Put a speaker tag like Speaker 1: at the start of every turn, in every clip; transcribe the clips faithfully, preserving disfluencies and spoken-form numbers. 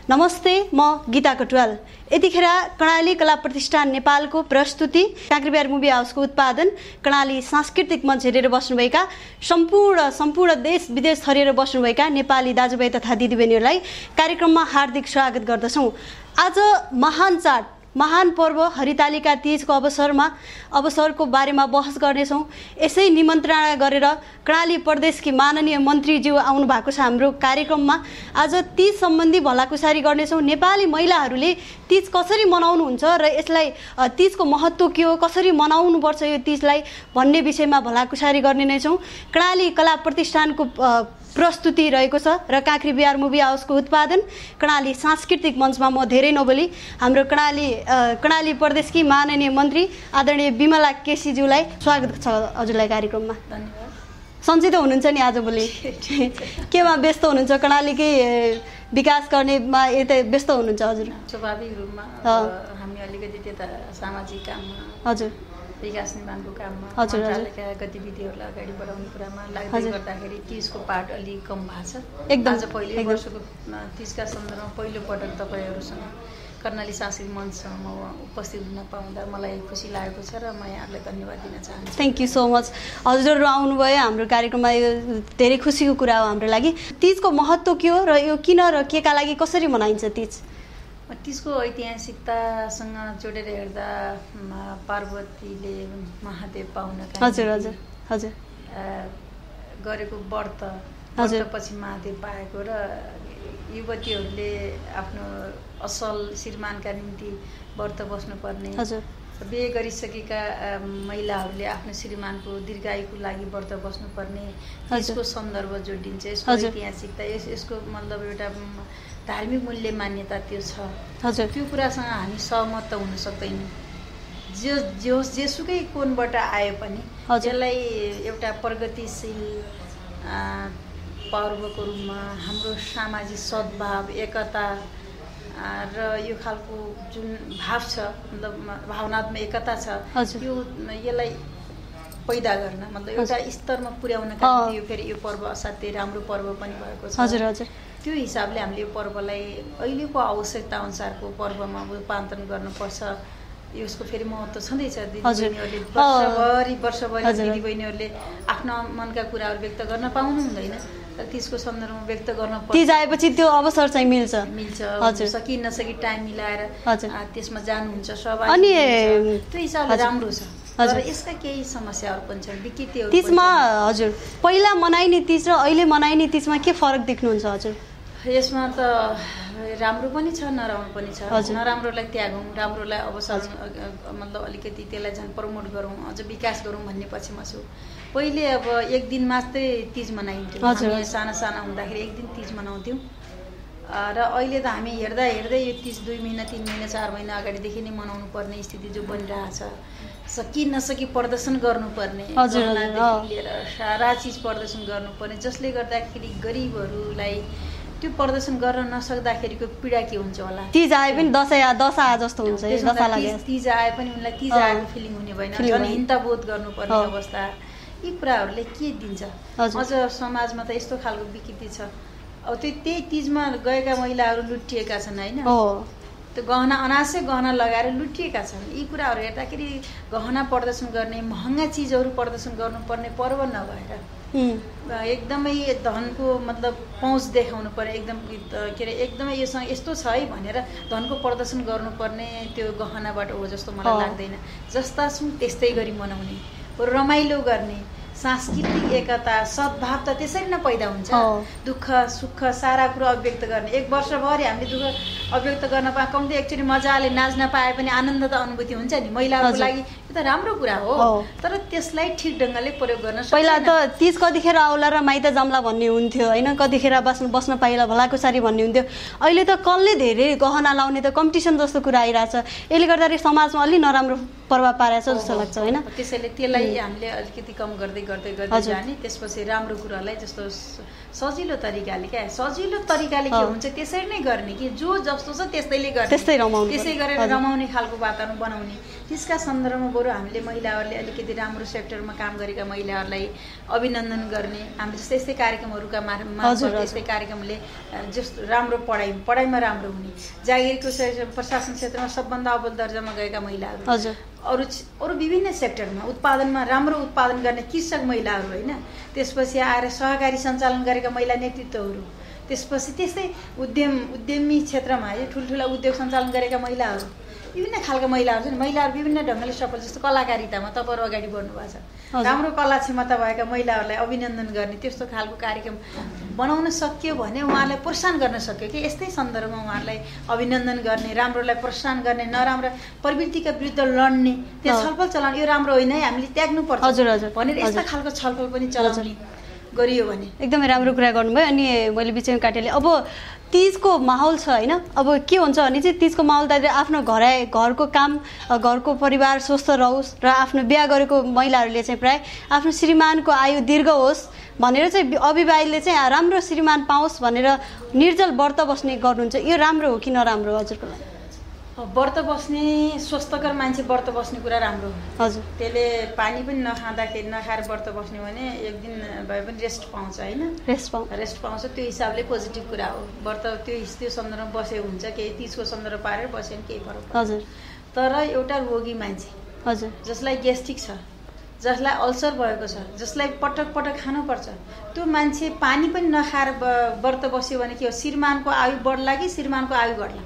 Speaker 1: नमस्ते, म गीता कटुवाल। यतिखेर कर्णाली कला प्रतिष्ठान नेपालको प्रस्तुति काँक्रेबिहार मुभी हाउसको उत्पादन कर्णाली सांस्कृतिक मञ्च हेरेर बस्नुभएका सम्पूर्ण सम्पूर्ण देश विदेश थरिएर बस्नुभएका नेपाली दाजुभाइ तथा दिदीबहिनीहरूलाई कार्यक्रममा हार्दिक स्वागत गर्दछौँ। आज महान चाड, महान पर्व हरितालिका तीजको अवसरमा अवसरको बारेमा बहस गर्नेछौँ। यसै निमन्त्रणा गरेर कर्णाली प्रदेशकी माननीय मन्त्रीज्यू आउनु भएको छ हाम्रो कार्यक्रममा। आज तीज सम्बन्धी भलाकुसारी गर्नेछौँ। नेपाली महिलाहरूले तीज कसरी मनाउनुहुन्छ र यसलाई तीजको महत्त्व के हो, कसरी मनाउनुपर्छ यो तीजलाई भन्ने विषयमा भलाकुसारी गर्ने नै छौँ। कर्णाली कला प्रतिष्ठानको प्रस्तुति रहेको छ र काँक्रेबिहार मुभी हाउसको उत्पादन कर्णाली सांस्कृतिक मञ्चमा म धेरै नबोली हाम्रो कर्णाली कर्णाली प्रदेशकी माननीय मन्त्री आदरणीय विमला केसीज्यूलाई स्वागत छ हजुरलाई कार्यक्रममा।
Speaker 2: धन्यवाद।
Speaker 1: सन्चै त हुनुहुन्छ नि आजभोलि? केमा व्यस्त हुनुहुन्छ? कर्णालीकै विकास गर्नेमा यता व्यस्त हुनुहुन्छ हजुर?
Speaker 2: स्वाभाविक रूपमा हामी अलिकति त्यता सामाजिक काममा, हजुर विकास निर्माणको काममा,
Speaker 1: हजुर
Speaker 2: मन्त्रालयका गतिविधिहरूलाई अगाडि बढाउने कुरामा लाग्दै गर्दाखेरि तीजको पाठ अलिक कम भएको छ।
Speaker 1: एकदम
Speaker 2: आज पहिलो वर्षको तीजका सन्दर्भमा पहिलो पटक तपाईँहरूसँग कर्णाली सांस्कृतिक मञ्चमा उपस्थित हुन पाउँदा मलाई खुसी लागेको छ र म यहाँहरूलाई धन्यवाद दिन चाहन्छु।
Speaker 1: Thank you so much. हजुरहरू आउनुभयो हाम्रो कार्यक्रममा, यो धेरै खुसीको कुरा हो हाम्रो लागि। तीजको महत्त्व के हो र यो किन र के का लागि कसरी मनाइन्छ तीज?
Speaker 2: तीजको ऐतिहासिकतासँग जोडेर हेर्दा पार्वतीले महादेव पाउनका
Speaker 1: हजुर हजुर हजुर
Speaker 2: गरेको व्रत, व्रतपछि महादेव पाएको र युवतीहरूले आफ्नो असल श्रीमानका निम्ति व्रत बस्नुपर्ने, बिहे गरिसकेका महिलाहरूले आफ्नो श्रीमानको दीर्घायुको लागि व्रत बस्नुपर्ने, यसको सन्दर्भ जोडिन्छ। यसको ऐतिहासिकता, यस यसको मतलब एउटा धार्मिक मूल्य मान्यता त्यो छ।
Speaker 1: हजुर
Speaker 2: त्यो कुरासँग हामी सहमत त हुन सक्दैनौँ। जो जो जेसुकै कोणबाट आए पनि यसलाई एउटा प्रगतिशील पर्वको रूपमा हाम्रो सामाजिक सद्भाव, एकता र यो खालको जुन भाव छ, मतलब भावनात्मक एकता छ, यो यसलाई पैदा गर्न, मतलब एउटा स्तरमा पुर्याउनका निम्ति यो फेरि यो पर्व असाध्यै राम्रो पर्व पनि भएको छ।
Speaker 1: हजुर हजुर
Speaker 2: त्यो हिसाबले हामीले यो पर्वलाई अहिलेको आवश्यकता अनुसारको पर्वमा रूपान्तरण गर्नुपर्छ। यसको फेरि महत्त्व छँदैछ। दिदीबहिनीहरूले वर्षभरि वर्षभरि दिदीबहिनीहरूले आफ्ना मनका कुराहरू व्यक्त गर्न पाउनु हुँदैन, तर त्यसको सन्दर्भमा व्यक्त गर्न पर्छ।
Speaker 1: तीज आएपछि त्यो अवसर चाहिँ मिल्छ
Speaker 2: मिल्छ सकि नसकी टाइम मिलाएर त्यसमा जानुहुन्छ सबै।
Speaker 1: अनि
Speaker 2: त्यो हिसाबले राम्रो छ। तर यसका केही समस्याहरू पनि छन्, विकृतिहरू।
Speaker 1: तीजमा हजुर पहिला मनाइने तीज र अहिले मनाइने तीजमा के फरक देख्नुहुन्छ हजुर?
Speaker 2: यसमा त राम्रो पनि छ, नराम्रो पनि छ। नराम्रोलाई त्यागौँ, राम्रोलाई अवसर मतलब अलिकति त्यसलाई झन् प्रमोट गरौँ, अझ विकास गरौँ भन्ने पछि म छु। पहिले अब एक दिन मात्रै तीज मनाइन्थ्यो। हामी साना साना हुँदाखेरि एक दिन तीज मनाउँथ्यौँ र अहिले त हामी हेर्दा हेर्दै यो तीज दुई महिना तिन महिना चार महिना अगाडिदेखि नै मनाउनु पर्ने स्थिति जो बनिरहेछ। सकि नसकी प्रदर्शन गर्नुपर्ने, लिएर सारा चिज प्रदर्शन गर्नुपर्ने, जसले गर्दाखेरि गरिबहरूलाई त्यो प्रदर्शन गर्न नसक्दाखेरिको पीडा के हुन्छ होला।
Speaker 1: तीज आए पनि दसैँ दशा जस्तो हुन्छ।
Speaker 2: तीज आए पनि उनलाई तीज आएको फिलिङ हुने भएन, झन् हिंताबोध गर्नुपर्ने अवस्था। यी कुराहरूले के दिन्छ? अझ समाजमा त यस्तो खालको विकृति छ। अब त्यो त्यही तीजमा गएका महिलाहरू लुटिएका छन् होइन, त्यो गहना अनावश्यक गहना लगाएर लुटिएका छन्। यी कुराहरू हेर्दाखेरि गहना प्रदर्शन गर्ने, महँगा चिजहरू प्रदर्शन गर्नुपर्ने पर्व नभएर एकदमै धनको मतलब पहुँच देखाउनु पर्ने, एकदम के अरे एकदमै योसँग यस्तो छ है भनेर धनको प्रदर्शन गर्नुपर्ने त्यो गहनाबाट हो जस्तो मलाई लाग्दैन। जस्ता छौँ त्यस्तै गरी मनाउने, रमाइलो गर्ने, सांस्कृतिक एकता सद्भाव त त्यसरी नै पैदा हुन्छ। दुःख सुख सारा कुरो अभिव्यक्त गर्ने, एक वर्षभरि हामीले दुःख अभिव्यक्त गर्न पाए कम्ती एकचोटि मजाले नाच्न पाए पनि आनन्द त अनुभूति हुन्छ नि महिलाहरूको लागि। यो त राम्रो कुरा हो, तर त्यसलाई ठिक ढङ्गले प्रयोग गर्न सक्छ।
Speaker 1: पहिला त तीज कतिखेर आउला र माइत जम्ला भन्ने हुन्थ्यो होइन, कतिखेर बस्न बस्न पाइला भलाकुसारी भन्ने हुन्थ्यो। अहिले त कसले धेरै गहना लाउने त कम्पिटिसन जस्तो कुरा आइरहेछ। यसले गर्दाखेरि समाजमा अलि नराम्रो प्रभाव पारेछ जस्तो लाग्छ होइन।
Speaker 2: त्यसैले त्यसलाई हामीले अलिकति कम गर्दै गर्दै गर्दै जाने, त्यसपछि राम्रो कुरालाई जस्तो सजिलो तरिकाले क्या सजिलो तरिकाले के हुन्छ त्यसरी नै गर्ने कि जो जस्तो छ त्यस्तैले गर्ने,
Speaker 1: त्यस्तै रमाउने,
Speaker 2: त्यसै गरेर रमाउने खालको वातावरण बनाउने। त्यसका सन्दर्भमा बरु हामीले महिलाहरूले अलिकति राम्रो सेक्टरमा काम गरेका महिलाहरूलाई अभिनन्दन गर्ने, हामीले जस्तै यस्तै कार्यक्रमहरूका मार्फत यस्तै कार्यक्रमले जस्तो राम्रो पढाइ पढाइमा राम्रो हुने, जागिरको प्रशासन क्षेत्रमा सबभन्दा अव्वल दर्जामा गएका महिलाहरू, अरू अरू विभिन्न सेक्टरमा उत्पादनमा राम्रो उत्पादन गर्ने कृषक महिलाहरू होइन, त्यसपछि आएर सहकारी सञ्चालन गरेका महिला नेतृत्वहरू, त्यसपछि त्यस्तै उद्यम उद्यमी क्षेत्रमा है ठुल्ठुला उद्योग सञ्चालन गरेका महिलाहरू, विभिन्न खालका महिलाहरू छन्। महिलाहरू विभिन्न ढङ्गले सफल, जस्तो कलाकारितामा तपाईँहरू अगाडि बढ्नु भएको छ, राम्रो कला क्षमता भएका महिलाहरूलाई अभिनन्दन गर्ने त्यस्तो खालको कार्यक्रम बनाउन सकियो भने उहाँलाई प्रोत्साहन गर्न सक्यो कि यस्तै सन्दर्भमा उहाँहरूलाई अभिनन्दन गर्ने, राम्रोलाई प्रोत्साहन गर्ने, नराम्रो प्रवृत्तिका विरुद्ध लड्ने, त्यहाँ छलफल चलाउने, यो राम्रो होइन है हामीले त्याग्नुपर्छ भनेर यस्ता खालको छलफल पनि चलाउने गरियो भने
Speaker 1: एकदमै राम्रो कुरा गर्नुभयो। अनि मैले बिचमा काटेले अब तीजको माहौल छ होइन, अब के हुन्छ भने चाहिँ तीजको माहौल त आफ्नो घर घरको काम घरको परिवार स्वस्थ रहोस् र आफ्नो बिहा गरेको महिलाहरूले चाहिँ प्राय आफ्नो श्रीमानको आयु दीर्घ होस् भनेर चाहिँ अविवाहितले चाहिँ राम्रो श्रीमान पाओस् भनेर निर्जल व्रत बस्ने गर्नुहुन्छ, यो राम्रो हो कि नराम्रो हजुरको लागि?
Speaker 2: व्रत बस्ने स्वस्थकर मान्छे व्रत बस्ने कुरा राम्रो हो
Speaker 1: हजुर।
Speaker 2: त्यसले पानी पनि नखाँदाखेरि नखाएर व्रत बस्ने भने एक दिन भए पनि रेस्ट पाउँछ होइन,
Speaker 1: रेस्ट पाउँछ
Speaker 2: रेस्ट पाउँछ त्यो हिसाबले पोजिटिभ कुरा हो। व्रत त्यो त्यो सन्दर्भमा बसेको हुन्छ, केही तिजको सन्दर्भ पारेर बस्यो भने केही फरक
Speaker 1: हजुर।
Speaker 2: तर एउटा रोगी मान्छे
Speaker 1: हजुर
Speaker 2: जसलाई ग्यास्ट्रिक छ, जसलाई अल्सर भएको छ, जसलाई पटक पटक खानुपर्छ, त्यो मान्छे पानी पनि नखाएर व्रत बस्यो भने के हो, श्रीमानको आयु बढ्ला कि श्रीमानको आयु घट्ला?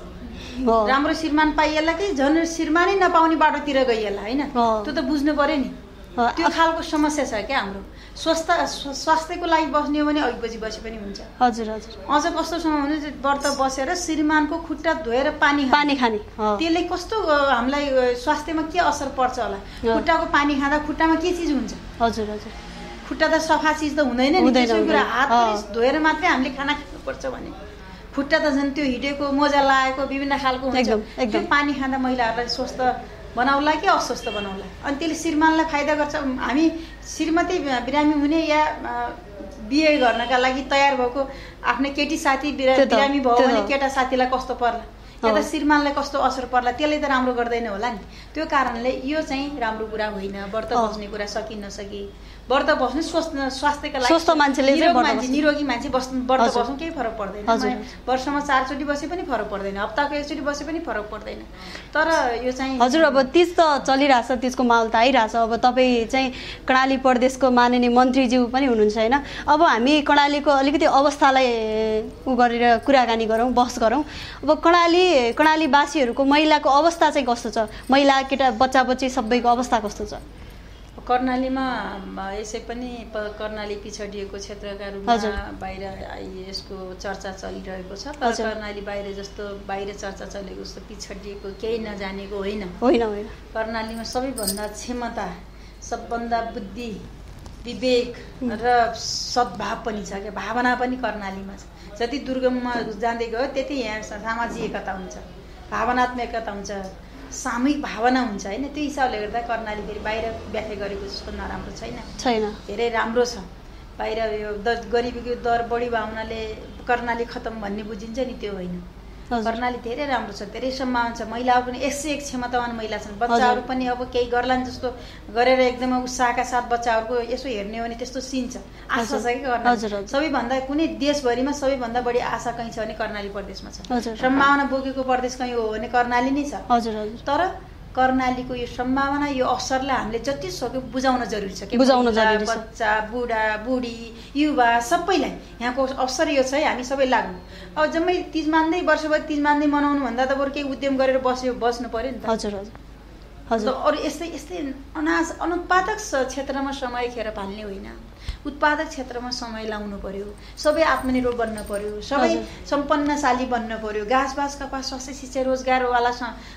Speaker 2: राम्रो श्रीमान पाइएला कि झन् श्रीमानै नपाउने बाटोतिर गइएला होइन, त्यो त बुझ्नु पर्यो नि। त्यो खालको समस्या छ क्या हाम्रो। स्वस्थ स्वास्थ्यको लागि बस्ने हो भने अघि पछि बसे पनि हुन्छ।
Speaker 1: हजुर हजुर।
Speaker 2: अझ कस्तोसँग भने व्रत बसेर श्रीमानको खुट्टा धोएर पानी
Speaker 1: पानी खाने,
Speaker 2: त्यसले कस्तो हामीलाई स्वास्थ्यमा के असर पर्छ होला? खुट्टाको पानी खाँदा खुट्टामा के चिज हुन्छ?
Speaker 1: हजुर हजुर।
Speaker 2: खुट्टा त सफा चिज त हुँदैन नि, त्यसो कुरा हात धोएर मात्रै हामीले खाना खानुपर्छ भने खुट्टा त झन् त्यो हिडेको मोजा लगाएको विभिन्न खालको हुन्छ। त्यो पानी खाँदा महिलाहरूलाई स्वस्थ बनाउला कि अस्वस्थ बनाउला? अनि त्यसले श्रीमानलाई फाइदा गर्छ। हामी श्रीमती बिरामी हुने या बिहे गर्नका लागि तयार भएको आफ्नै केटी साथी बिरामी भयो भने केटा साथीलाई कस्तो पर्ला, या त श्रीमानलाई कस्तो असर पर्ला, त्यसले त राम्रो गर्दैन होला नि। त्यो कारणले यो चाहिँ राम्रो कुरा होइन। व्रत बस्ने कुरा सकि नसकी व्रत बस्नु स्वस्थ स्वास्थ्यका लागि
Speaker 1: स्वस्थ मान्छेले
Speaker 2: मान्छे निरोगी मान्छे बस्नु व्रत बस्नु केही फरक पर्दैन। वर्षमा चारचोटि बसे पनि फरक पर्दैन, हप्ताको एकचोटि बसे पनि फरक पर्दैन। तर यो चाहिँ
Speaker 1: हजुर अब तीज त चलिरहेछ, तीजको माहौल त आइरहेछ। अब तपाईँ चाहिँ कर्णाली प्रदेशको माननीय मन्त्रीज्यू पनि हुनुहुन्छ होइन। अब हामी कर्णालीको अलिकति अवस्थालाई उ गरेर कुराकानी गरौँ, बहस गरौँ। अब कर्णाली कर्णालीवासीहरूको महिलाको अवस्था चाहिँ कस्तो छ? महिला केटा बच्चा बच्ची सबैको अवस्था कस्तो छ?
Speaker 2: कर्णालीमा यसै पनि कर्णाली पिछडिएको क्षेत्रका रूपमा बाहिर यसको चर्चा चलिरहेको छ। तर कर्णाली बाहिर जस्तो बाहिर चर्चा चलेको जस्तो पिछडिएको केही नजानेको होइन
Speaker 1: होइन होइन।
Speaker 2: कर्णालीमा सबैभन्दा क्षमता, सबभन्दा बुद्धि, विवेक र सद्भाव पनि छ क्या, भावना पनि कर्णालीमा छ। जति दुर्गममा जाँदै गयो त्यति यहाँ सामाजिक एकता हुन्छ, भावनात्मक एकता हुन्छ, सामूहिक भावना हुन्छ होइन। त्यो हिसाबले गर्दा कर्णाली फेरि बाहिर व्याख्या गरेको जस्तो नराम्रो छैन
Speaker 1: छैन
Speaker 2: धेरै राम्रो छ। बाहिर यो द गरिबीको दर बढी भावनाले कर्णाली खतम भन्ने बुझिन्छ नि, त्यो होइन। कर्णाली धेरै राम्रो छ, धेरै सम्भावना छ। महिलाहरू पनि एक सय एक क्षमतावान महिला छन्। बच्चाहरू पनि अब केही गर्लान् जस्तो गरेर एकदमै उत्साहका साथ बच्चाहरूको यसो हेर्ने हो भने त्यस्तो सिन छ, आशा छ कि कर्णाली सबैभन्दा कुनै देशभरिमा सबैभन्दा बढी आशा कहीँ छ भने कर्णाली प्रदेशमा छ। सम्भावना बोकेको प्रदेश कहीँ हो भने कर्णाली नै छ। तर कर्णालीको यो सम्भावना, यो अवसरलाई हामीले जति सक्यो बुझाउन जरुरी छ कि
Speaker 1: बुझाउन जरुरी छ।
Speaker 2: बच्चा, बुढा, बुढी, युवा सबैलाई यहाँको अवसर यो छ है, हामी सबै लाग्नु। अब जम्मै तीज मान्दै वर्षभरि तीज मान्दै मनाउनु भन्दा त बरु केही उद्यम गरेर बस्यो बस्नु पर्यो नि त।
Speaker 1: हजुर हजुर हजुर।
Speaker 2: अरू यस्तै यस्तै अनाज अनुत्पादक क्षेत्रमा समय खेर फाल्ने होइन, उत्पादक क्षेत्रमा समय लाउनु पर्यो। सबै आत्मनिर्भर बन्न पर्यो, सबै सम्पन्नशाली बन्न पर्यो। घाँस बास कपास स्वास्थ्य शिक्षा रोजगारवाला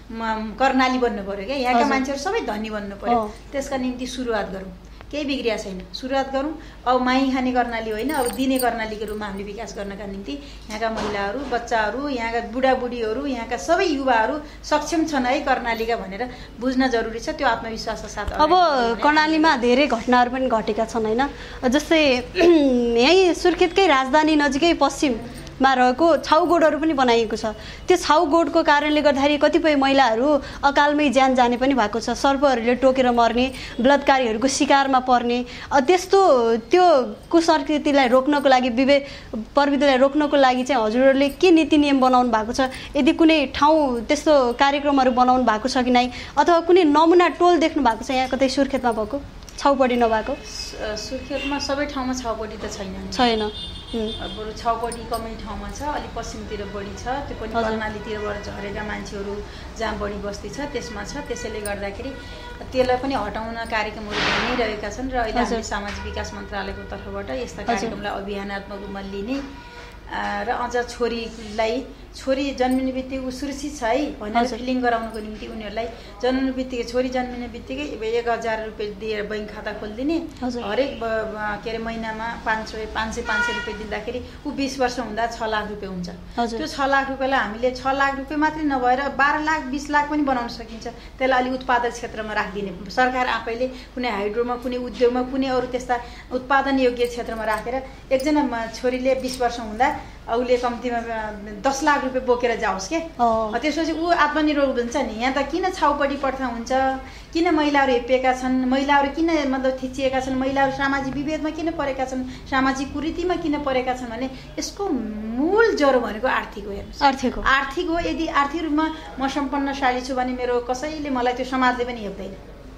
Speaker 2: कर्णाली बन्नु पर्यो क्या। यहाँका मान्छेहरू सबै धनी बन्नु पर्यो। त्यसका निम्ति सुरुवात गरौँ, केही बिग्रिया छैन, सुरुवात गरौँ। अब माई खाने कर्णाली होइन, अब दिने कर्णालीको रूपमा हामीले विकास गर्नका निम्ति यहाँका महिलाहरू, बच्चाहरू, यहाँका बुढाबुढीहरू, यहाँका सबै युवाहरू सक्षम छन् है कर्णालीका भनेर बुझ्न जरुरी छ। त्यो आत्मविश्वासका साथ
Speaker 1: अब कर्णालीमा धेरै घटनाहरू पनि घटेका छन् होइन। जस्तै यहीँ सुर्खेतकै राजधानी नजिकै पश्चिम मा रहेको छाउगोडहरू पनि बनाइएको छ। त्यो छाउगोडको कारणले गर्दाखेरि कतिपय महिलाहरू अकालमै ज्यान जाने पनि भएको छ, सर्पहरूले टोकेर मर्ने, बलात्कारीहरूको शिकारमा पर्ने। त्यस्तो त्यो कुसंस्कृतिलाई रोक्नको लागि, विवेक प्रविधिलाई रोक्नको लागि चाहिँ हजुरहरूले के नीति नियम बनाउनु भएको छ? यदि कुनै ठाउँ त्यस्तो कार्यक्रमहरू बनाउनु भएको छ कि नै, अथवा कुनै नमुना टोल देख्नु भएको छ यहाँ कतै सुर्खेतमा भएको छाउपडी नभएको?
Speaker 2: सुर्खेतमा सबै ठाउँमा छाउपडी त छैन
Speaker 1: छैन
Speaker 2: बरु छाउपडी कमै ठाउँमा छ, अलिक पश्चिमतिर बढी छ, त्यो पनि कर्णालीतिरबाट झरेका मान्छेहरू जहाँ बढी बस्ती छ त्यसमा छ। त्यसैले गर्दाखेरि त्यसलाई पनि हटाउन कार्यक्रमहरू भइरहेका छन् र अहिले हामीले सामाजिक विकास मन्त्रालयको तर्फबाट यस्ता कार्यक्रमलाई अभियानात्मक रूपमा लिने र अझ छोरीलाई छोरी जन्मिने बित्तिकै ऊ सुरक्षित छ है भनेर फिलिङ गराउनको निम्ति उनीहरूलाई जन्मिने बित्तिकै छोरी जन्मिने बित्तिकै एक हजार रुपियाँ दिएर बैंक खाता खोलिदिने, हरेक के अरे महिनामा पाँच सय पाँच सय पाँच सय रुपियाँ दिँदाखेरि ऊ बिस वर्ष हुँदा छ लाख रुपियाँ हुन्छ। त्यो छ लाख रुपियाँलाई हामीले छ लाख रुपियाँ मात्रै नभएर बाह्र लाख बिस लाख पनि बनाउन सकिन्छ। त्यसलाई अलिक उत्पादक क्षेत्रमा राखिदिने, सरकार आफैले कुनै हाइड्रोमा, कुनै उद्योगमा, कुनै अरू त्यस्ता उत्पादन योग्य क्षेत्रमा राखेर एकजना छोरीले बिस वर्ष हुँदा उसले कम्तीमा दस लाख रुपियाँ बोकेर जाओस् के, त्यसपछि ऊ आत्मनिर्भर हुन्छ नि। यहाँ त किन छाउपडी प्रथा हुन्छ, किन महिलाहरू हेपिएका छन्, महिलाहरू किन मतलब थिचिएका छन्, महिलाहरू सामाजिक विभेदमा किन परेका छन्, सामाजिक कुरीतिमा किन परेका छन् भने यसको मूल जरो भनेको आर्थिक हो। हेर्नुहोस्, आर्थिक हो आर्थिक हो यदि आर्थिक रूपमा म सम्पन्नशाली छु भने मेरो कसैले मलाई त्यो समाजले पनि हेप्दैन।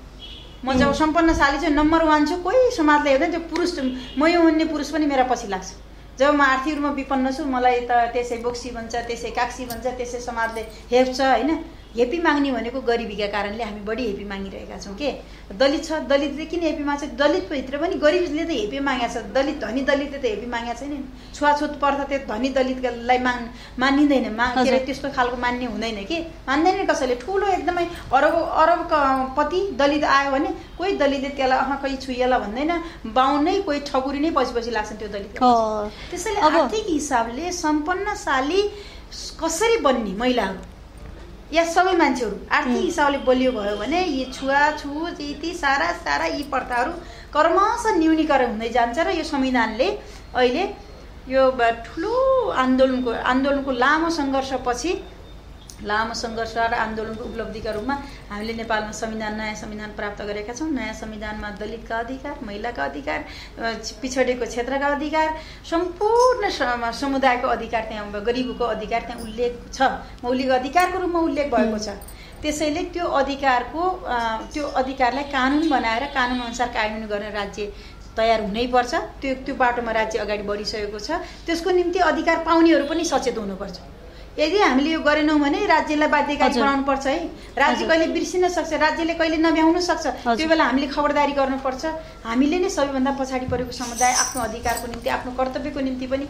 Speaker 2: म जब सम्पन्नशाली छु, नम्बर वान छु, कोही समाजले हेर्दैन, त्यो पुरुष म यो हुने पुरुष पनि मेरा पछि लाग्छ। जब म आर्थिक रूपमा विपन्न छु, मलाई त त्यसै बोक्सी भन्छ, त्यसै काक्सी भन्छ, त्यसै समाजले हेप्छ होइन। हेपी माग्ने भनेको गरिबीका कारणले हामी बढी हेपी मागिरहेका छौँ के। दलित छ, दलितले किन हेपी माग्छ? दलितभित्र पनि गरिबले त हेपी मागेको छ, दलित धनी दलितले त हेपी मागेको छैन। छुवाछुत पर्दा त्यो धनी दलितलाई माग मानिँदैन, माग के अरे त्यस्तो खालको मान्ने हुँदैन कि, मान्दैन कसैले। ठुलो एकदमै अरब अरबपति दलित आयो भने कोही दलितले त्यसलाई अह कोही छुइएला भन्दैन, बाहुनै कोही ठकुरी नै पछि पछि लाग्छन् त्यो दलित। त्यसैले आर्थिक हिसाबले सम्पन्नशाली कसरी बन्ने महिलाहरू या सबै मान्छेहरू आर्थिक हिसाबले बलियो भयो भने यी छुवाछुत यति सारा सारा यी प्रथाहरू क्रमशः न्यूनीकरण हुँदै जान्छ। र यो संविधानले अहिले यो ठुलो आन्दोलनको आन्दोलनको लामो सङ्घर्षपछि, लामो सङ्घर्ष र आन्दोलनको उपलब्धिका रूपमा हामीले नेपालमा संविधान, नयाँ संविधान प्राप्त गरेका छौँ। नयाँ संविधानमा दलितका अधिकार, महिलाका अधिकार, पिछडिएको क्षेत्रका अधिकार, सम्पूर्ण समुदायको अधिकार, त्यहाँ गरिबको अधिकार त्यहाँ उल्लेख छ, मौलिक अधिकारको रूपमा उल्लेख भएको छ। त्यसैले त्यो अधिकारको त्यो अधिकारलाई कानुन बनाएर कानुनअनुसार कार्यान्वयन गर्ने राज्य तयार हुनैपर्छ। त्यो त्यो बाटोमा राज्य अगाडि बढिसकेको छ। त्यसको निम्ति अधिकार पाउनेहरू पनि सचेत हुनुपर्छ। यदि हामीले यो गरेनौँ भने राज्यलाई बाध्यकारी बनाउनु पर्छ है। राज्य कहिले बिर्सिन सक्छ, राज्यले कहिले नभ्याउन सक्छ, त्यो बेला हामीले खबरदारी गर्नुपर्छ। हामीले नै सबैभन्दा पछाडि परेको समुदाय आफ्नो अधिकारको निम्ति, आफ्नो कर्तव्यको निम्ति पनि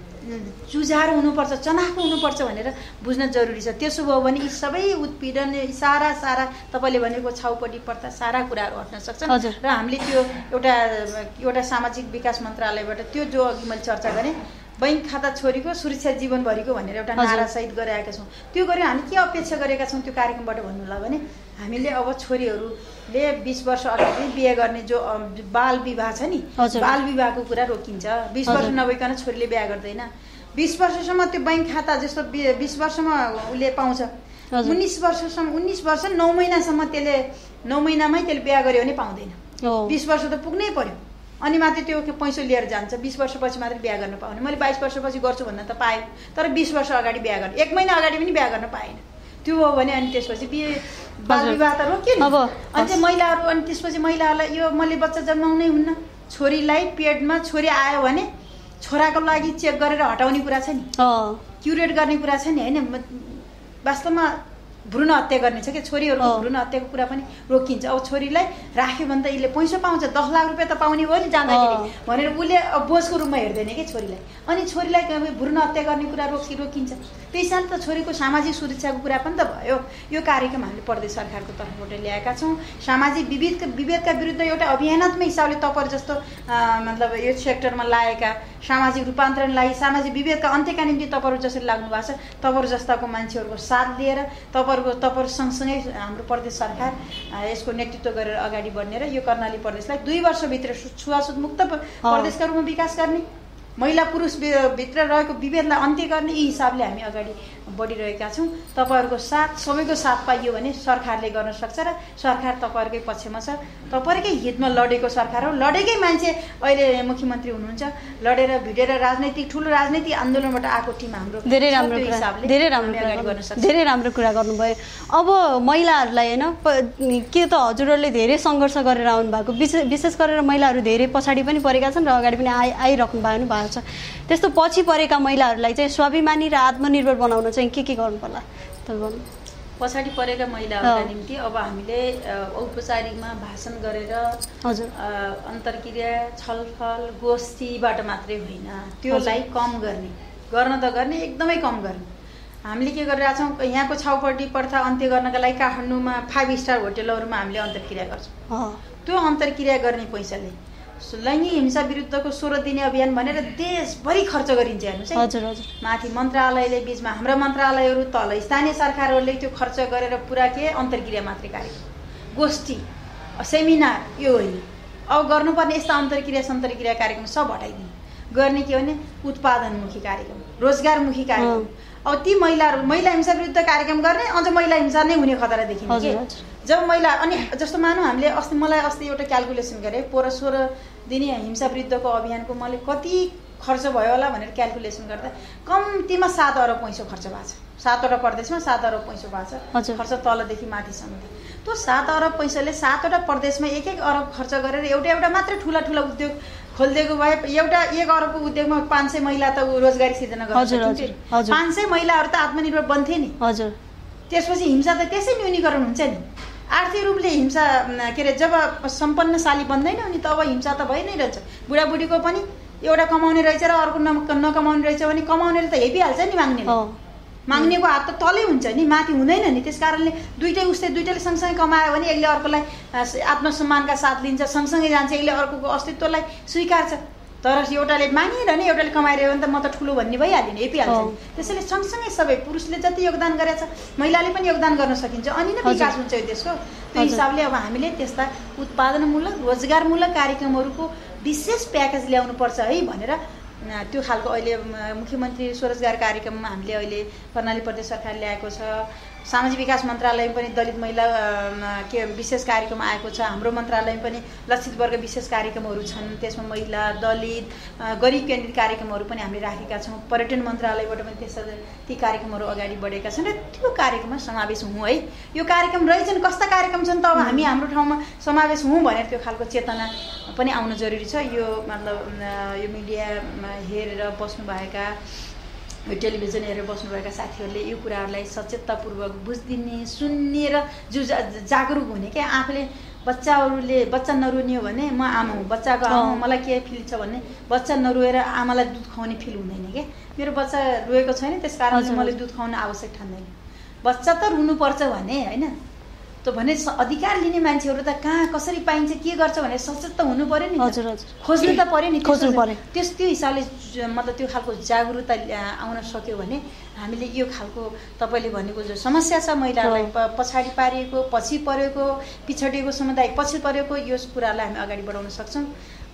Speaker 2: जुझाएर हुनुपर्छ, चनाखो हुनुपर्छ भनेर बुझ्न जरुरी छ। त्यसो भयो भने यी सबै उत्पीडन, सारा सारा तपाईँले भनेको छाउपडी प्रथा सारा कुराहरू हट्न सक्छन्। र हामीले त्यो एउटा एउटा सामाजिक विकास मन्त्रालयबाट त्यो जो अघि मैले चर्चा गरेँ बैंक खाता छोरीको सुरक्षा जीवनभरिको भनेर एउटा नारासहित गराएका छौँ। त्यो गरेर हामी के अपेक्षा गरेका छौँ त्यो कार्यक्रमबाट भन्नुलाई भने हामीले अब छोरीहरूले बिस वर्ष अगाडि बिहे गर्ने जो बाल विवाह छ नि, बाल विवाहको कुरा रोकिन्छ। बिस वर्ष नभइकन छोरीले बिहे गर्दैन। बिस वर्षसम्म त्यो बैंक खाता जस्तो बिस वर्षमा उसले पाउँछ, उन्नाइस वर्षसम्म उन्नाइस वर्ष नौ महिनासम्म त्यसले नौ महिनामै त्यसले बिहे गर्यो भने पाउँदैन। बिस वर्ष त पुग्नै पर्यो, अनि मात्रै त्यो पैसा लिएर जान्छ। बिस वर्षपछि मात्रै बिहे गर्न पाउने। मैले बाइस वर्षपछि गर्छु भन्दा त पाएँ, तर बिस वर्ष अगाडि बिहे गर्न, एक महिना अगाडि पनि बिहे गर्न पाएन। त्यो हो भने अनि त्यसपछि बिहे बाल विवाह त रोक्यो नि। अनि चाहिँ महिलाहरू, अनि त्यसपछि महिलाहरूलाई यो मैले बच्चा जन्माउनै हुन्न, छोरीलाई पेटमा छोरी आयो भने छोराको लागि चेक गरेर हटाउने कुरा छ नि, क्युरेट गर्ने कुरा छ नि होइन। वास्तवमा भ्रूण हत्या गर्ने छ कि छोरीहरूको भ्रूण हत्याको कुरा पनि रोकिन्छ। अब छोरीलाई राख्यो भने त यसले पैसा पाउँछ, दस लाख रुपियाँ त पाउने भयो नि जाँदाखेरि भनेर उसले बोझको रूपमा हेर्दैन कि छोरीलाई। अनि छोरीलाई भ्रूण हत्या गर्ने कुरा रोकि रोकिन्छ। त्यही साथ त छोरीको सामाजिक सुरक्षाको कुरा पनि त भयो। यो कार्यक्रम हामीले प्रदेश सरकारको तर्फबाट ल्याएका छौँ। सामाजिक विभेदका विभेदका विरुद्ध एउटा अभियानात्मक हिसाबले तपाईहरु जस्तो मतलब यो सेक्टरमा लागेका, सामाजिक रूपान्तरणलाई, सामाजिक विभेदका अन्त्यका निम्ति तपाईहरु जसरी लाग्नु भएको छ, तपाईहरु जस्ताको मान्छेहरुको साथ लिएर तपाईहरुको तपाईहरु सँगसँगै हाम्रो प्रदेश सरकार यसको नेतृत्व गरेर अगाडि बढ्ने र यो कर्णाली प्रदेशलाई दुई वर्षभित्र छुवाछुत मुक्त प्रदेशका रूपमा विकास गर्ने महिला पुरुष भित्र रहेको विभेदलाई अन्त्य गर्ने यी हिसाबले हामी अगाडि बढिरहेका छौँ। तपाईँहरूको साथ सबैको साथ पाइयो भने सरकारले गर्न सक्छ र सरकार तपाईँहरूकै पक्षमा छ। तपाईँहरूकै हितमा लडेको सरकार हो। लडेकै मान्छे अहिले मुख्यमन्त्री हुनुहुन्छ। लडेर भिडेर राजनैतिक ठुलो राजनैतिक आन्दोलनबाट आएको टिम हाम्रो
Speaker 1: धेरै राम्रो कुरा धेरै राम्रो धेरै राम्रो कुरा गर्नुभयो। अब महिलाहरूलाई होइन के त हजुरहरूले धेरै सङ्घर्ष गरेर आउनु भएको, विशेष गरेर महिलाहरू धेरै पछाडि पनि परेका छन् र अगाडि पनि आइ आइराख्नु भएको भएको छ। त्यस्तो पछि परेका महिलाहरूलाई चाहिँ स्वाभिमानी र आत्मनिर्भर बनाउन चाहिँ के के गर्नु पर्ला त गर्नु?
Speaker 2: पछाडि परेका महिलाहरूका निम्ति अब हामीले औपचारिकमा भाषण गरेर
Speaker 1: हजुर
Speaker 2: अन्तर्क्रिया छलफल गोष्ठीबाट मात्रै होइन, त्योलाई कम गर्ने गर्न त गर्ने एकदमै कम गर्ने। हामीले के गरिरहेछौँ, यहाँको छाउपट्टि प्रथा अन्त्य गर्नका लागि काठमाडौँमा फाइभ स्टार होटेलहरूमा हामीले अन्तर्क्रिया गर्छौँ। त्यो अन्तर्क्रिया गर्ने पैसाले लैङ्गिक हिंसा विरुद्धको सोह्र दिने अभियान भनेर देशभरि खर्च गरिन्छ। हेर्नुहोस् है,
Speaker 1: हजुर हजुर
Speaker 2: माथि मन्त्रालयले बिचमा हाम्रा मन्त्रालयहरू तल स्थानीय सरकारहरूले त्यो खर्च गरेर पुरा के अन्तर्क्रिया मात्रै कार्यक्रम गोष्ठी सेमिनार यो होइन। अब गर्नुपर्ने यस्ता अन्तर्क्रिया सन्तर्क्रिया कार्यक्रम सब हटाइदिने, गर्ने के भने उत्पादनमुखी कार्यक्रम रोजगारमुखी कार्यक्रम। अब ती महिलाहरू महिला हिंसा विरुद्ध कार्यक्रम गर्ने अझ महिला हिंसा नै हुने खतरा देखिन्छ कि जब महिला अनि जस्तो मानौँ हामीले अस्ति मलाई अस्ति एउटा क्यालकुलेसन गरेँ पोहोर सोह्र दिने हिंसा विरुद्धको अभियानको मैले कति खर्च भयो होला भनेर क्यालकुलेसन गर्दा कम्तीमा सात अरब पैसो खर्च भएको छ। सातवटा प्रदेशमा सात अरब पैसो भएको छ खर्च तलदेखि माथिसम्म। त्यो सात अरब पैसाले सातवटा प्रदेशमा एक एक अरब खर्च गरेर एउटा एउटा मात्रै ठुला ठुला उद्योग खोलिदिएको भए एउटा एक अरबको उद्योगमा पाँच सय महिला त रोजगारी सिर्जना गर्न सक्थ्यो। पाँच सय महिलाहरू त आत्मनिर्भर बन्थे नि।
Speaker 1: हजुर
Speaker 2: त्यसपछि हिंसा त त्यसै न्यूनीकरण हुन्छ नि। आर्थिक रूपले हिंसा के अरे जब सम्पन्नशाली बन्दैन नि तब हिंसा त भइ नै रहन्छ। बुढाबुढीको पनि एउटा कमाउने रहेछ र अर्को नकमाउने रहेछ भने कमाउनेले त हेपिहाल्छ नि, माग्ने माग्नेको हात त तलै हुन्छ नि, माथि हुँदैन नि। त्यस कारणले दुइटै उस्तै दुइटैले सँगसँगै कमायो भने एकले अर्कोलाई आत्मसम्मानका साथ लिन्छ, सँगसँगै जान्छ, एकले अर्कोको अस्तित्वलाई स्वीकार्छ। तर एउटाले मागेर नि एउटाले कमाइरह्यो भने त म त ठुलो भन्ने भइहाल्यो नि, हेपिहाल्छ नि। त्यसैले सँगसँगै सबै पुरुषले जति योगदान गरेछ महिलाले पनि योगदान गर्न सकिन्छ, अनि नै विकास हुन्छ यो देशको। त्यो हिसाबले अब हामीले त्यस्ता उत्पादनमूलक रोजगारमूलक कार्यक्रमहरूको विशेष प्याकेज ल्याउनुपर्छ है भनेर त्यो खालको अहिले मुख्यमन्त्री स्वरोजगार कार्यक्रममा हामीले अहिले कर्णाली प्रदेश सरकारले ल्याएको छ। सामाजिक विकास मन्त्रालय पनि दलित महिला के विशेष कार्यक्रम आएको छ। हाम्रो मन्त्रालय पनि लक्षित वर्ग विशेष कार्यक्रमहरू छन्, त्यसमा महिला दलित गरिब केन्द्रित कार्यक्रमहरू पनि हामीले राखेका छौँ। पर्यटन मन्त्रालयबाट पनि त्यस्ता ती कार्यक्रमहरू अगाडि बढेका छन् र त्यो कार्यक्रममा समावेश हुँ है। यो कार्यक्रम रहेछन् कस्ता कार्यक्रम छन् त अब हामी हाम्रो ठाउँमा समावेश हुँ भनेर त्यो खालको चेतना पनि आउनु जरुरी छ। यो मतलब यो मिडियामा हेरेर बस्नुभएका टेलिभिजन हेरेर बस्नुभएका साथीहरूले यो कुराहरूलाई सचेततापूर्वक बुझिदिने सुन्ने र जो जागरुक हुने क्या। आफूले बच्चाहरूले बच्चा नरुन्यो भने म आमा हुँ, बच्चाको आमा मलाई के फिल छ भने बच्चा नरोएर आमालाई दुध खुवाउने फिल हुँदैन क्या। मेरो बच्चा रोएको छैन त्यस कारणले मैले दुध खुवाउन आवश्यक ठान्दैन। बच्चा त रुनुपर्छ भने होइन त भने अधिकार लिने मान्छेहरू त कहाँ कसरी पाइन्छ के गर्छ भने सचेत त हुनु पर्यो नि, खोज्नु त पर्यो नि।
Speaker 1: खोज्नु पर्यो
Speaker 2: त्यस त्यो हिसाबले मतलब त्यो खालको जागरुकता आउन सक्यो भने हामीले यो खालको तपाईँले भनेको जो समस्या छ महिलाहरूलाई पछाडि पारिएको पछि परेको पिछडिएको समुदाय पछि परेको यो कुरालाई हामी अगाडि बढाउन सक्छौँ।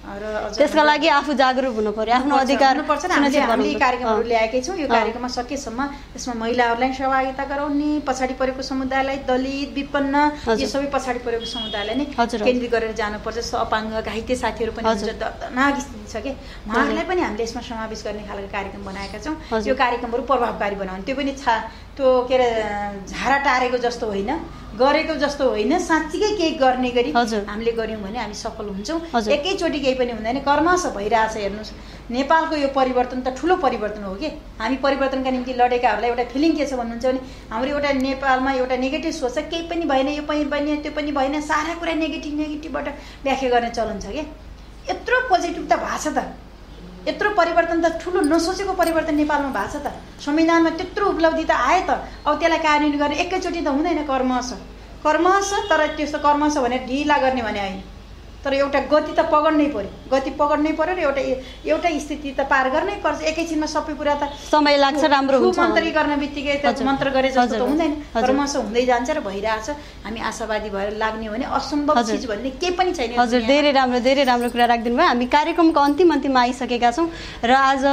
Speaker 2: र
Speaker 1: त्यसका लागि आफू जागरुक हुनु पर्यो, आफ्नो अधिकार
Speaker 2: हुनुपर्छ। हामीले कार्यक्रमहरू ल्याएकै छौँ। यो कार्यक्रममा सकेसम्म यसमा महिलाहरूलाई सहभागिता गराउने, पछाडि परेको समुदायलाई दलित विपन्न यो सबै पछाडि परेको समुदायलाई नै केन्द्रित गरेर जानुपर्छ। अपाङ्ग घाइते साथीहरू पनि दर्दनाक स्थिति छ कि उहाँहरूलाई पनि हामीले यसमा समावेश गर्ने खालको कार्यक्रम बनाएका छौँ। यो कार्यक्रमहरू प्रभावकारी बनाउने, त्यो पनि छा त्यो के अरे झारा टारेको जस्तो होइन, गरेको जस्तो होइन, साँच्चीकै केही गर्ने गरी हामीले गऱ्यौँ भने हामी सफल हुन्छौँ। एकैचोटि केही पनि हुँदैन, कर्मश भइरहेछ। हेर्नुहोस् नेपालको यो परिवर्तन त ठुलो परिवर्तन हो कि। हामी परिवर्तनका निम्ति लडेकाहरूलाई एउटा फिलिङ के छ भन्नुहुन्छ भने हाम्रो एउटा नेपालमा एउटा नेगेटिभ सोच छ, केही पनि भएन, यो पनि भएन, त्यो पनि भएन, सारा कुरा नेगेटिभ नेगेटिभबाट व्याख्या गर्ने चलन छ कि। यत्रो पोजिटिभ त भएको छ त, यत्रो परिवर्तन त ठुलो नसोचेको परिवर्तन नेपालमा भएको छ त। संविधानमा त्यत्रो उपलब्धि त आयो त, अब त्यसलाई कार्यान्वयन गर्ने एकैचोटि त हुँदैन। कर्म छ कर्म छ तर त्यस्तो कर्म छ भने ढिला गर्ने भने होइन। तर एउटा गति त पकड्नै पर्यो गति पकड्नै पर्यो र एउटा एउटा स्थिति त पार गर्नै पर्छ एकैछिनमा सबै कुरा त
Speaker 1: समय लाग्छ राम्रो हुन्छ
Speaker 2: मन्त्री गर्न बित्तिकै त मन्त्र गरे जस्तो त हुँदैन क्रमशः हुँदै जान्छ र भइरहेछ हामी आशावादी भएर लाग्ने हो भने असम्भव चिज भन्ने केही पनि छैन
Speaker 1: हजुर धेरै राम्रो धेरै राम्रो कुरा राखिदिनु भयो हामी कार्यक्रमको अन्तिम अन्तिममा आइसकेका छौँ र आज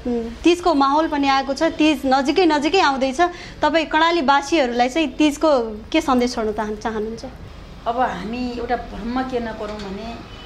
Speaker 1: तीजको माहौल पनि आएको छ तीज नजिकै नजिकै आउँदैछ तपाईँ कर्णालीवासीहरूलाई चाहिँ तीजको के सन्देश छोड्न चाहनुहुन्छ
Speaker 2: अब हामी एउटा भ्रममा के नपरौँ भने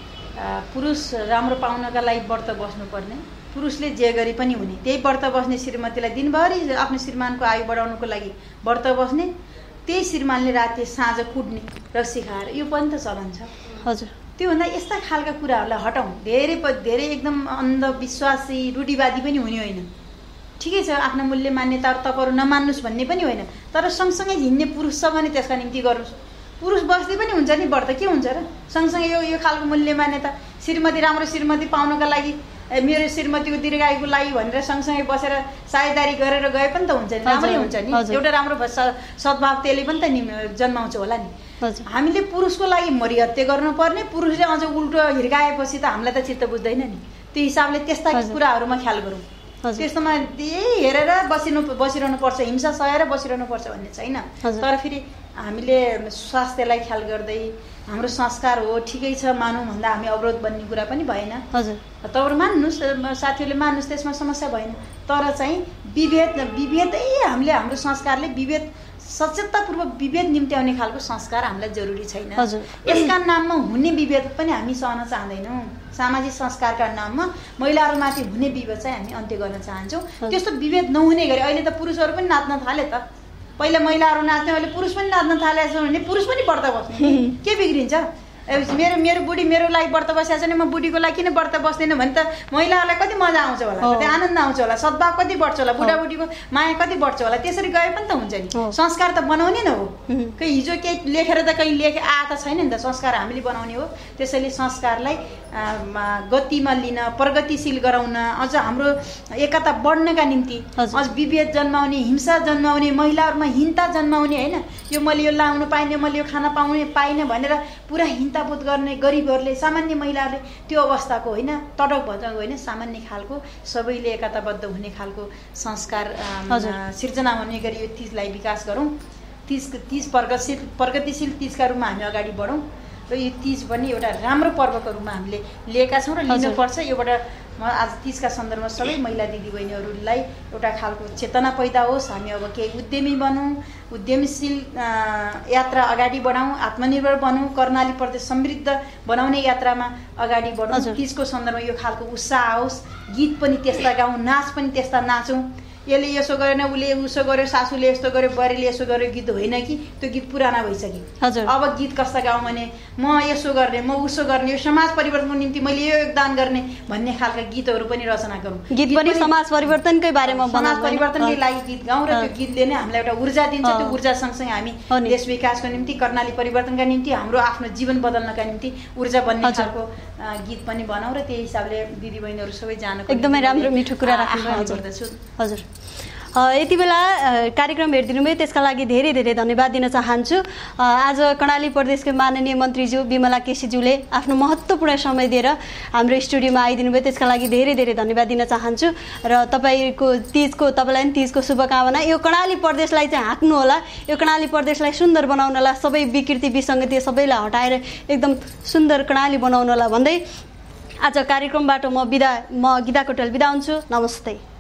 Speaker 2: पुरुष राम्रो पाउनका लागि व्रत बस्नुपर्ने पुरुषले जे गरे पनि हुने त्यही व्रत बस्ने श्रीमतीलाई दिनभरि आफ्नो श्रीमानको आयु बढाउनको लागि व्रत बस्ने त्यही श्रीमानले राति साँझ कुट्ने रक्सी खाएर यो पनि त चलन छ
Speaker 1: हजुर
Speaker 2: त्योभन्दा यस्ता खालका कुराहरूलाई हटाउँ धेरै धेरै एकदम अन्धविश्वासी रूढिवादी पनि हुने होइन ठिकै छ आफ्नो मूल्य मान्यताहरू तपाईँहरू नमान्नुहोस् भन्ने पनि होइन तर सँगसँगै हिँड्ने पुरुष छ भने त्यसका निम्ति गर्नुहोस् पुरुष बस्दै पनि हुन्छ नि व्रत के हुन्छ र सँगसँगै यो यो खालको मूल्य मान्यता श्रीमती राम्रो श्रीमती पाउनका लागि मेरो श्रीमतीको दीर्घायुको लागि भनेर सँगसँगै बसेर साझेदारी गरेर गए पनि त हुन्छ नि राम्रै हुन्छ नि एउटा राम्रो सद्भाव त्यसले पनि त नि जन्माउँछ होला नि हामीले पुरुषको लागि मरिहत्ते गर्नुपर्ने पुरुषले अझ उल्टो हिर्काएपछि त हामीलाई त चित्त बुझ्दैन नि त्यो हिसाबले त्यस्ता कुराहरूमा ख्याल गरौँ त्यस्तोमा यही हेरेर बसिनु बसिरहनु पर्छ हिंसा सहेर बसिरहनु पर्छ भन्ने छैन तर फेरि हामीले स्वास्थ्यलाई ख्याल गर्दै हाम्रो संस्कार हो ठिकै छ मानौँ भन्दा हामी अवरोध बन्ने कुरा पनि भएन
Speaker 1: हजुर
Speaker 2: तपाईँहरू मान्नुहोस् साथीहरूले मान्नुहोस् त्यसमा समस्या भएन तर चाहिँ विभेद विभेदै हामीले हाम्रो संस्कारले विभेद सचेततापूर्वक विभेद निम्त्याउने खालको संस्कार हामीलाई जरुरी छैन यसका नाममा हुने विभेद पनि हामी सहन चाहँदैनौँ सामाजिक संस्कारका नाममा महिलाहरूमाथि हुने विभेद चाहिँ हामी अन्त्य गर्न चाहन्छौँ त्यस्तो विभेद नहुने गरी अहिले त पुरुषहरू पनि नाच्न थाले त पहिला महिलाहरू नाच्ने अहिले पुरुष पनि नाच्न थालेको छ भने पुरुष पनि व्रत बस्ने के बिग्रिन्छ मेरो मेरो बुढी मेरो लागि व्रत बसेको छ भने म बुढीको लागि किन व्रत बस्दैन भने त महिलाहरूलाई कति मजा आउँछ होला कति आनन्द आउँछ होला सद्भाव कति बढ्छ होला बुढाबुढीको माया कति बढ्छ होला त्यसरी गए पनि त हुन्छ नि संस्कार त बनाउने न हो कहीँ हिजो केही लेखेर त कहीँ लेखे आ त छैन नि त संस्कार हामीले बनाउने हो त्यसैले संस्कारलाई गतिमा लिन प्रगतिशील गराउन अझ हाम्रो एकता बढ्नका निम्ति अझ विभेद जन्माउने हिंसा जन्माउने महिलाहरूमा हिंता जन्माउने होइन यो मैले यो लाउन पाइनँ मैले यो खाना पाउने पाइनँ भनेर पुरा हिंताबोध गर्ने गरिबहरूले सामान्य महिलाहरूले त्यो अवस्थाको होइन तडक भजक होइन सामान्य खालको सबैले एकताबद्ध हुने खालको संस्कार सिर्जना हुने गरी यो तीजलाई विकास गरौँ तीज तीज प्रगतिशील प्रगतिशील तीजका रूपमा हामी अगाडि बढौँ र यो तीज पनि एउटा राम्रो पर्वको रूपमा हामीले लिएका छौँ र लिनुपर्छ योबाट म आज तीजका सन्दर्भमा सबै महिला दिदीबहिनीहरूलाई एउटा खालको चेतना पैदा होस् हामी अब केही उद्यमी बनौँ उद्यमशील यात्रा अगाडि बढाउँ आत्मनिर्भर बनौँ कर्णाली प्रदेश समृद्ध बनाउने यात्रामा अगाडि बढौँ तीजको सन्दर्भमा यो खालको उत्साह आओस् गीत पनि त्यस्ता गाउँ नाच पनि त्यस्ता नाचौँ यसले यसो गरेन उसले उसो गर्यो सासूले यस्तो गर्यो बुहारीले यसो गर्यो गीत होइन कि त्यो गीत पुराना भइसक्यो अब गीत कस्ता गाउँ भने म यसो गर्ने म उसो गर्ने यो समाज परिवर्तनको निम्ति मैले यो योगदान गर्ने भन्ने खालका गीतहरू पनि रचना गरौँ
Speaker 1: गीत पनि समाज परिवर्तनकै बारेमा
Speaker 2: समाज परिवर्तनकै लागि गीत गाउँ र त्यो गीतले नै हामीलाई एउटा ऊर्जा दिन्छ त्यो ऊर्जा सँगसँगै हामी देश विकासको निम्ति कर्णाली परिवर्तनका निम्ति हाम्रो आफ्नो जीवन बदल्नका निम्ति ऊर्जा बन्ने खालको गीत पनि बनाऊ र त्यही हिसाबले दिदीबहिनीहरू सबै जानको
Speaker 1: एकदमै राम्रो मिठो कुरा राख्नु
Speaker 2: गर्दछु
Speaker 1: हजुर यति बेला कार्यक्रम हेरिदिनु भयो त्यसका लागि धेरै धेरै धन्यवाद दिन चाहन्छु आज कर्णाली प्रदेशको माननीय मन्त्रीज्यू विमला केसीज्यूले आफ्नो महत्त्वपूर्ण समय दिएर हाम्रो स्टुडियोमा आइदिनु भयो त्यसका लागि धेरै धेरै धन्यवाद दिन चाहन्छु र तपाईँको तीजको तपाईँलाई पनि तीजको शुभकामना यो कर्णाली प्रदेशलाई चाहिँ हाँक्नु होला यो कर्णाली प्रदेशलाई सुन्दर बनाउनलाई सबै विकृति विसङ्गति सबैलाई हटाएर एकदम सुन्दर कर्णाली बनाउनलाई भन्दै आज कार्यक्रमबाट म बिदा म गीता कटुवाल बिदा हुन्छु नमस्ते।